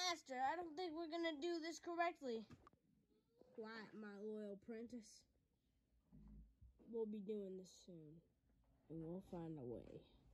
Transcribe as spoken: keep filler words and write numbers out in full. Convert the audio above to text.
Master, I don't think we're gonna do this correctly. Quiet, my loyal apprentice. We'll be doing this soon, and we'll find a way.